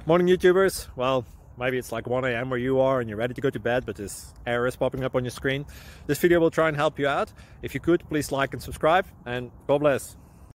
Morning YouTubers. Well, maybe it's like 1 a.m. where you are and you're ready to go to bed, but this error is popping up on your screen. This video will try and help you out. If you could, please like and subscribe, and God bless.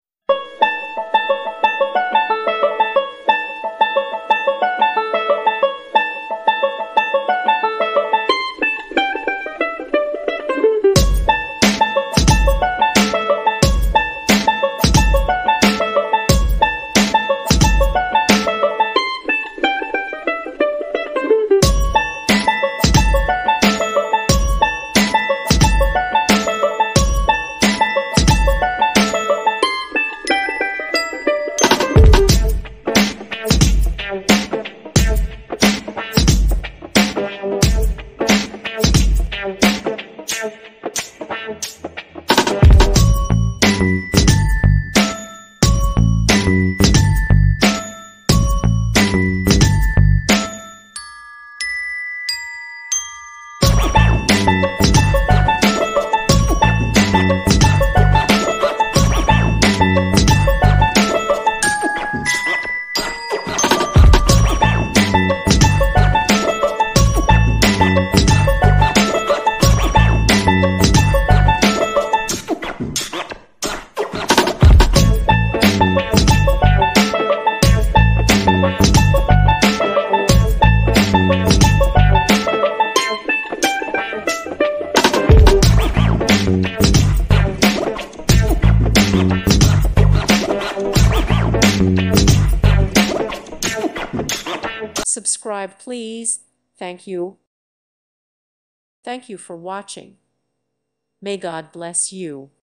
Subscribe, please. Thank you. Thank you for watching. May God bless you.